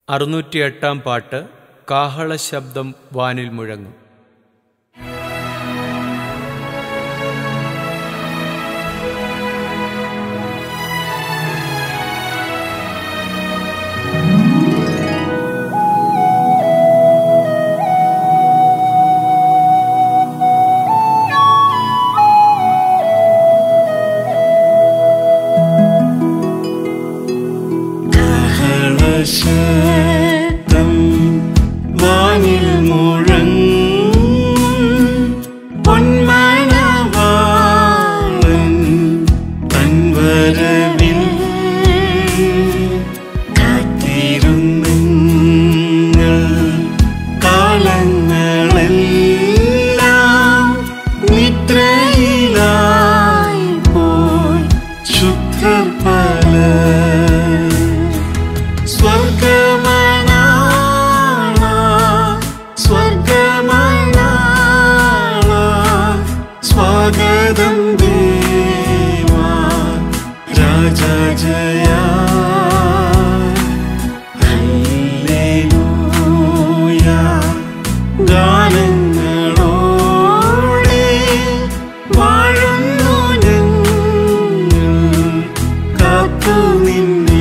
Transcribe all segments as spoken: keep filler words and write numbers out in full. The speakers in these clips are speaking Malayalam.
അറുന്നൂറ്റി എട്ടാം പാട്ട് കാഹള ശബ്ദം വാനിൽ മുഴങ്ങും. ശബ്ദം വാനിൽ മുഴങ്ങും, പൊന്മണവാളൻ തൻ വരവിൽ കാത്തിരുന്നങ്ങൾ കാലങ്ങളെല്ലാം നിദ്രയിലായി പോയി ശുദ്ധർ പലർ. സ്വർഗമനാള സ്വർഗമനാള സ്വാഗതം ദേവാ രാജാ ജയ. ഹല്ലേലൂയ ഗാനങ്ങളോടെ വാഴുന്നു ഞങ്ങൾ കാത്തു നിന്നെ.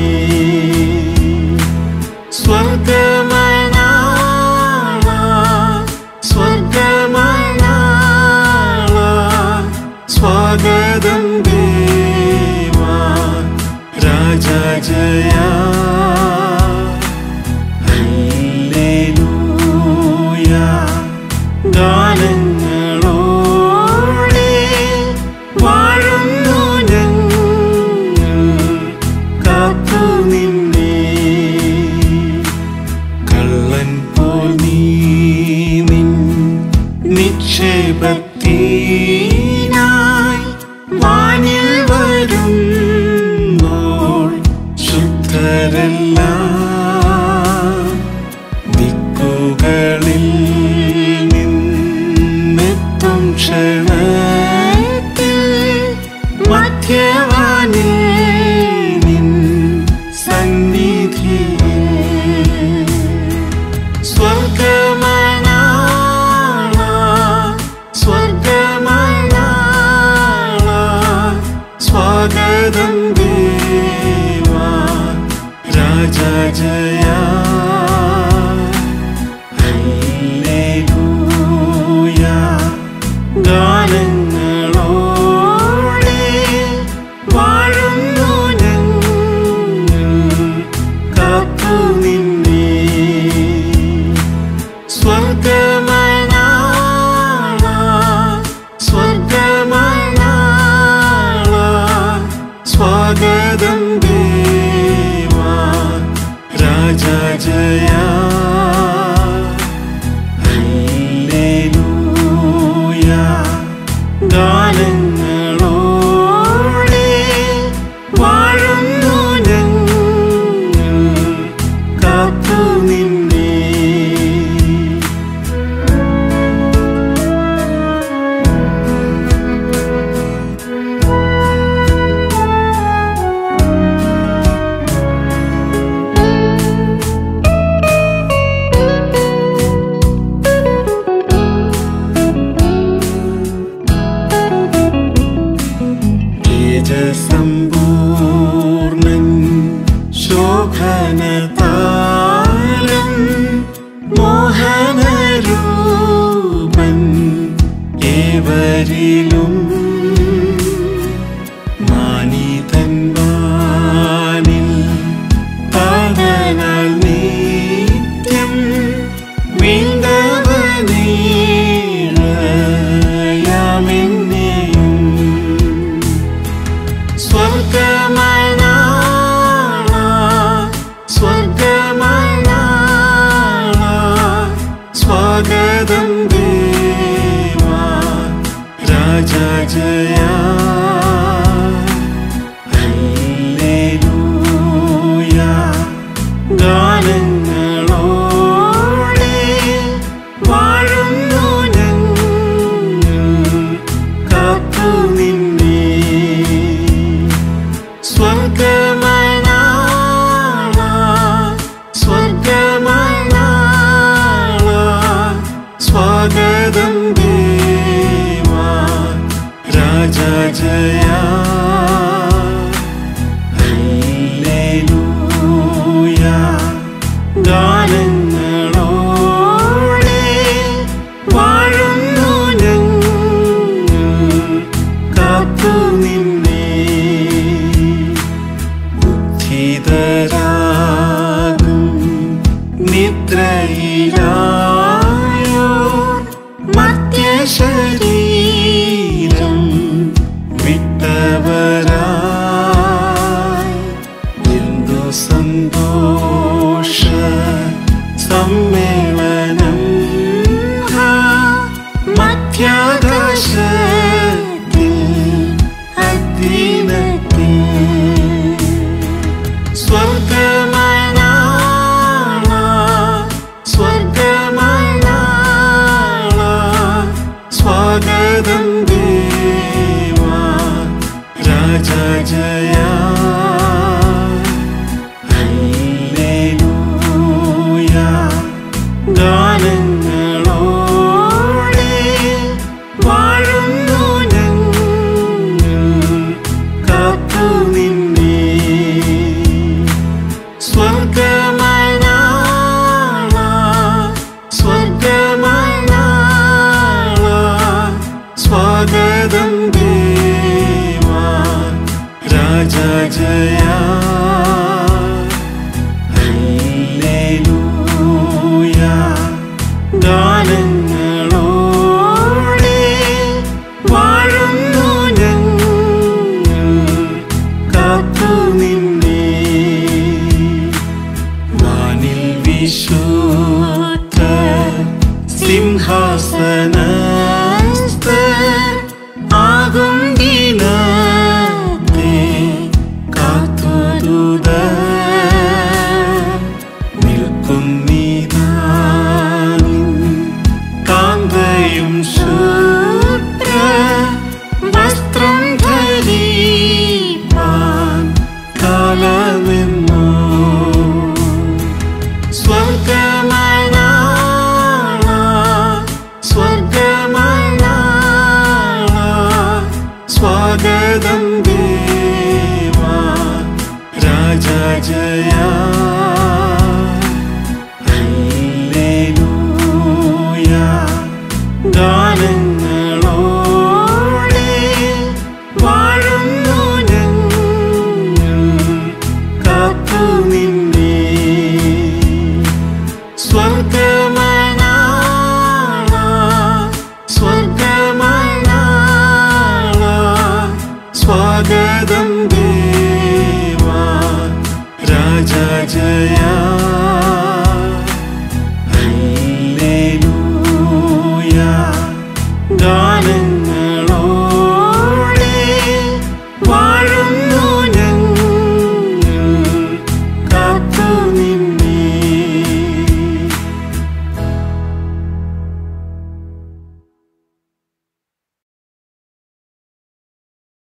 സ്വർഗമനാള സ്വർഗമനാള സ്വാഗതം ദേവാ രാജാ ജയ. ഹല്ലേലൂയ ഗാനങ്ങളോടെ വാഴുന്നു ഞങ്ങൾ കാത്തു നിന്നെ. കള്ളൻ പോൽ നീ നിൻ നിക്ഷേപത്തിനായി വാനിൽ വരുമ്പോൾ ശുദ്ധരെല്ലാം ദിക്കുകളിൽ നിന്നെത്തും ക്ഷണത്തിൽ മധ്യവാനിൽ നിൻ സന്നിധിയിൽ. സ്വർഗമനാള സ്വർഗമനാള സ്വാഗതം ദേവാ രാജാ ജയ. ഹല്ലേലൂയ ഗാനങ്ങളോടെ വാഴുന്നു ഞങ്ങൾ കാത്തു നിന്നെ. സ്വർഗമനാള സ്വർഗമനാള സ്വാഗതം ദേവാ രാജാ ജയ. ഹല്ലേലൂയ ഗാനങ്ങളോടെ വാഴുന്നു ഞങ്ങൾ കാത്തു നിന്നെ. തേജസമ്പൂർണ്ണൻ ശോഭനതാരം മോഹനരൂപൻ ഏവരിലും മാനിതൻ വാനിൽ താതനാൽ നിത്യം വീണ്ടവനേഴയാമെന്നെയും. സ്വർഗമനാള സ്വർഗമനാള സ്വാഗതം ദേവാ രാജാ ജയ. ഹല്ലേലൂയ ഗാനങ്ങളോടെ വാഴുന്നു ഞങ്ങൾ കാത്തു നിന്നെ. സ്വർഗമനാള സ്വർഗ സ്വാഗതം ദേവാ രാജാ ജയ ഹല്ലേലൂയ ഗാനങ്ങളോടെ വാഴുന്നു ഞങ്ങൾ കാത്തു നിന്നെ ബുദ്ധിതരാകും നിദ്രയിലായോ മർത്യശരീരം വിട്ടവരായി എന്തു സന്തോഷ സമ്മേളനം മധ്യാകാശത്തിൽ അധീനത്തിൽ സ്വർഗമനാള സ്വർഗമനാള സ്വാഗതം ദേവാ രാജാ ജയ ഹല്ലേലൂയ ഗാനങ്ങളോടെ വാഴുന്നു ഞങ്ങൾ കാത്തു നിന്നെ സ്വർഗമനാള സ്വർഗമനാള സ്വാഗതം ദേവാ രാജാ ജയ ഹല്ലേലൂയ ഗാനങ്ങളോടെ വാഴുന്നു ഞങ്ങൾ കാത്തു നിന്നെ വാനിൽ വിശുദ്ധ സിംഹാസനസ്ഥർ ആകും ദിനത്തെ കാത്തുദൂതർ നിൽക്കുന്നിതാ നിൻ കാന്തയും ശൂദ്ര വസ്ത്രം ധരിപ്പാൻ കാലമെന്നോ സ്വർഗമനാള സ്വർഗമനാള സ്വാഗതം ദേവാ രാജാ ജയ ഹല്ലേലൂയ ഗാനങ്ങളോടെ വാഴുന്നു ഞങ്ങൾ കാത്തു നിന്നെ സ്വർഗമനാള സ്വർഗമനാള സ്വാഗതം ദേവാ രാജാ ജയ